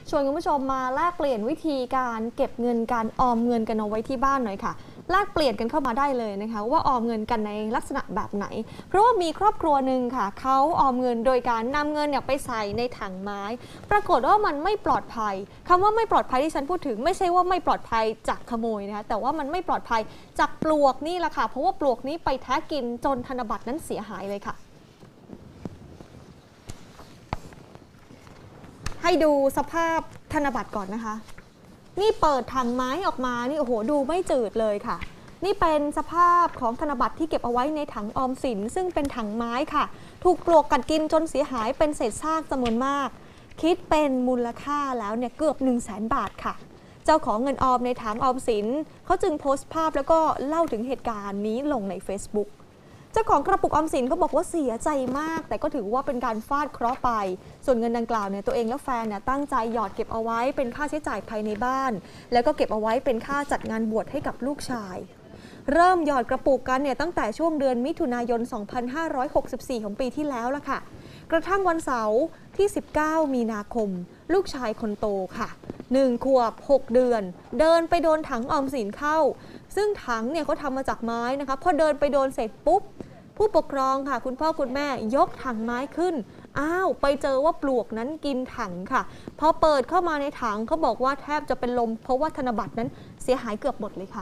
ชวนคุณผู้ชมมาแลกเปลี่ยนวิธีการเก็บเงินการออมเงินกันเอาไว้ที่บ้านหน่อยค่ะแลกเปลี่ยนกันเข้ามาได้เลยนะคะว่าออมเงินกันในลักษณะแบบไหนเพราะว่ามีครอบครัวหนึ่งค่ะเขาออมเงินโดยการนำเงินไปใส่ในถังไม้ปรากฏว่ามันไม่ปลอดภัยคำว่าไม่ปลอดภัยที่ฉันพูดถึงไม่ใช่ว่าไม่ปลอดภัยจากขโมยนะคะแต่ว่ามันไม่ปลอดภัยจากปลวกนี่แหละค่ะเพราะว่าปลวกนี้ไปแทะกินจนธนบัตรนั้นเสียหายเลยค่ะให้ดูสภาพธนบัตรก่อนนะคะนี่เปิดถังไม้ออกมานี่โอ้โหดูไม่จืดเลยค่ะนี่เป็นสภาพของธนบัตรที่เก็บเอาไว้ในถังออมสินซึ่งเป็นถังไม้ค่ะถูกปลวกกัดกินจนเสียหายเป็นเศษซากจำนวนมากคิดเป็นมูลค่าแล้วเนี่ยเกือบ 100,000 บาทค่ะเจ้าของเงินออมในถังออมสินเขาจึงโพสต์ภาพแล้วก็เล่าถึงเหตุการณ์นี้ลงใน Facebookเจ้าของกระปุกออมสินเขาบอกว่าเสียใจมากแต่ก็ถือว่าเป็นการฟาดเคราะห์ไปส่วนเงินดังกล่าวเนี่ยตัวเองและแฟนเนี่ยตั้งใจหยอดเก็บเอาไว้เป็นค่าใช้จ่ายภายในบ้านแล้วก็เก็บเอาไว้เป็นค่าจัดงานบวชให้กับลูกชายเริ่มหยอดกระปุกกันเนี่ยตั้งแต่ช่วงเดือนมิถุนายน 2564 ของปีที่แล้วละค่ะกระทั่งวันเสาร์ที่ 19 มีนาคมลูกชายคนโตค่ะ1 ขวบ 6 เดือนเดินไปโดนถังออมสินเข้าซึ่งถังเนี่ยเขาทำมาจากไม้นะคะพอเดินไปโดนเสร็จปุ๊บผู้ปกครองค่ะคุณพ่อคุณแม่ยกถังไม้ขึ้นอ้าวไปเจอว่าปลวกนั้นกินถังค่ะพอเปิดเข้ามาในถังเขาบอกว่าแทบจะเป็นลมเพราะว่าธนบัตรนั้นเสียหายเกือบหมดเลยค่ะ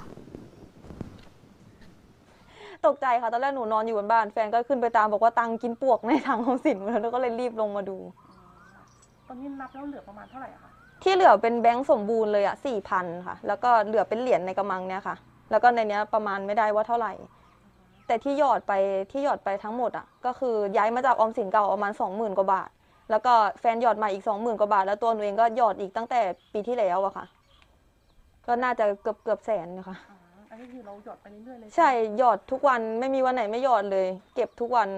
ตกใจค่ะตอนแรกหนูนอนอยู่บนบ้านแฟนก็ขึ้นไปตามบอกว่าตังกินปลวกในถังออมสินแล้วก็เลยรีบลงมาดูตอนนี้นับแล้วเหลือประมาณเท่าไหร่คะที่เหลือเป็นแบงค์สมบูรณ์เลยอะ4,000ค่ะแล้วก็เหลือเป็นเหรียญในกระมังเนี่ยค่ะแล้วก็ในนี้ประมาณไม่ได้ว่าเท่าไหร่แต่ที่หยอดไปทั้งหมดอะก็คือย้ายมาจากออมสินเก่าประมาณ 20,000 กว่าบาทแล้วก็แฟนหยอดมาอีก 20,000 กว่าบาทแล้วตัวหนูเองก็หยอดอีกตั้งแต่ปีที่แล้วอะค่ะก็น่าจะเกือบแสนนะคะอันนี้คือเราหยอดไปเรื่อยๆเลยใช่หยอดทุกวันไม่มีวันไหนไม่หยอดเลยเก็บทุกวัน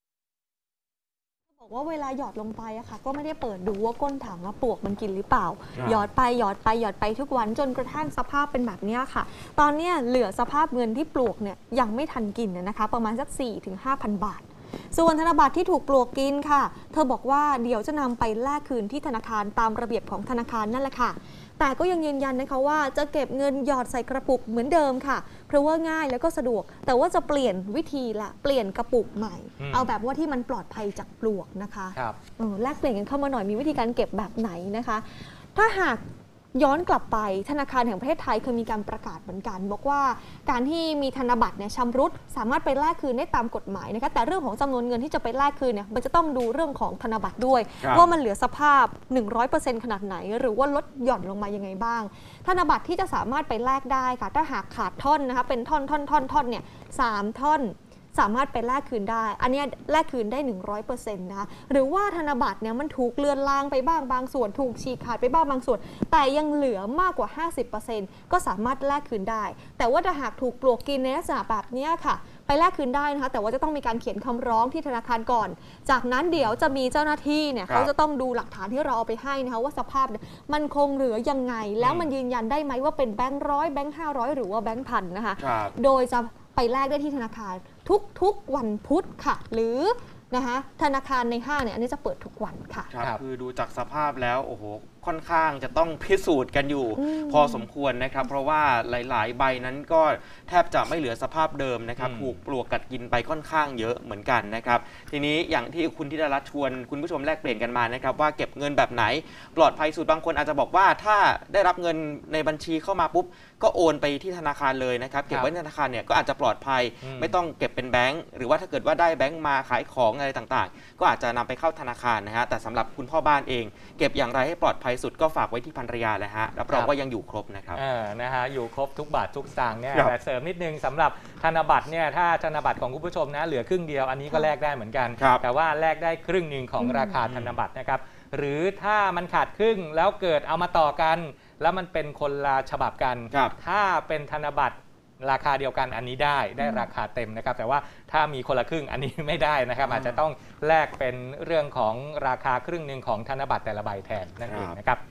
บอกว่าเวลาหยอดลงไปอะค่ะก็ไม่ได้เปิดดูว่าก้นถังปลวกมันกินหรือเปล่าหยอดไปทุกวันจนกระทั่งสภาพเป็นแบบนี้ค่ะตอนนี้เหลือสภาพเงินที่ปลวกเนี่ยยังไม่ทันกินนะคะประมาณสัก 4-5,000 บาทส่วนธนบัตรที่ถูกปลวกกินค่ะเธอบอกว่าเดี๋ยวจะนำไปแลกคืนที่ธนาคารตามระเบียบของธนาคารนั่นแหละค่ะแต่ก็ยังยืนยันนะคะว่าจะเก็บเงินหยอดใส่กระปุกเหมือนเดิมค่ะเพราะว่าง่ายแล้วก็สะดวกแต่ว่าจะเปลี่ยนวิธีละเปลี่ยนกระปุกใหม่เอาแบบว่าที่มันปลอดภัยจากปลวกนะคะแลกเปลี่ยนกันเข้ามาหน่อยมีวิธีการเก็บแบบไหนนะคะถ้าหากย้อนกลับไปธนาคารแห่งประเทศไทยเคยมีการประกาศเหมือนกันบอกว่าการที่มีธนบัตรเนี่ยชำรุดสามารถไปแลกคืนได้ตามกฎหมายนะคะแต่เรื่องของจำนวนเงินที่จะไปแลกคืนเนี่ยมันจะต้องดูเรื่องของธนบัตรด้วยว่ามันเหลือสภาพ 100% ขนาดไหนหรือว่าลดหย่อนลงมายังไงบ้างธนบัตรที่จะสามารถไปแลกได้ค่ะถ้าหากขาดท่อนนะคะเป็นท่อนเนี่ย3 ท่อนสามารถไปแลกคืนได้อันนี้แลกคืนได้ 100% นะคะหรือว่าธนบัตรเนี่ยมันถูกเลือนลางไปบ้างบางส่วนถูกฉีกขาดไปบ้างบางส่วนแต่ยังเหลือมากกว่า 50% ก็สามารถแลกคืนได้แต่ว่าถ้าหากถูกปลวกกินในลักษณะแบบนี้ค่ะไปแลกคืนได้นะคะแต่ว่าจะต้องมีการเขียนคำร้องที่ธนาคารก่อนจากนั้นเดี๋ยวจะมีเจ้าหน้าที่เนี่ยเขาจะต้องดูหลักฐานที่เราเอาไปให้นะคะว่าสภาพมันคงเหลือยังไงแล้วมันยืนยันได้ไหมว่าเป็นแบงค์100แบงค์500หรือว่าแบงค์พันนะคะโดยจะไปแลกได้ที่ธนาคารทุกวันพุธค่ะหรือนะคะธนาคารในห้างเนี่ยอันนี้จะเปิดทุกวันค่ะคือดูจากสภาพแล้วโอ้โหค่อนข้างจะต้องพิสูจน์กันอยู่พอสมควรนะครับเพราะว่าหลายๆใบนั้นก็แทบจะไม่เหลือสภาพเดิมนะครับถูกปลวกกัดกินไปค่อนข้างเยอะเหมือนกันนะครับทีนี้อย่างที่คุณธิดารัตน์ชวนคุณผู้ชมแลกเปลี่ยนกันมานะครับว่าเก็บเงินแบบไหนปลอดภัยสุดบางคนอาจจะบอกว่าถ้าได้รับเงินในบัญชีเข้ามาปุ๊บก็โอนไปที่ธนาคารเลยนะครับเก็บไว้ในธนาคารเนี่ยก็อาจจะปลอดภัยไม่ต้องเก็บเป็นแบงก์หรือว่าถ้าเกิดว่าได้แบงก์มาขายของอะไรต่างๆก็อาจจะนำไปเข้าธนาคารนะฮะแต่สำหรับคุณพ่อบ้านเองเก็บอย่างไรให้ปลอดภัยสุดก็ฝากไว้ที่ภรรยาเลยฮะรับรองว่ายังอยู่ครบนะครับนะฮะอยู่ครบทุกบาททุกสตางค์เนี่ยแต่เสริมนิดนึงสำหรับธนบัตรเนี่ยถ้าธนบัตรของคุณผู้ชมนะเหลือครึ่งเดียวอันนี้ก็แลกได้เหมือนกันแต่ว่าแลกได้ครึ่งหนึ่งของราคาธนบัตรนะครับหรือถ้ามันขาดครึ่งแล้วเกิดเอามาต่อกันแล้วมันเป็นคนละฉบับกันถ้าเป็นธนบัตรราคาเดียวกันอันนี้ได้ราคาเต็มนะครับแต่ว่าถ้ามีคนละครึ่งอันนี้ไม่ได้นะครับอาจจะต้องแลกเป็นเรื่องของราคาครึ่งหนึ่งของธนบัตรแต่ละใบแทนนั่นเองนะครับ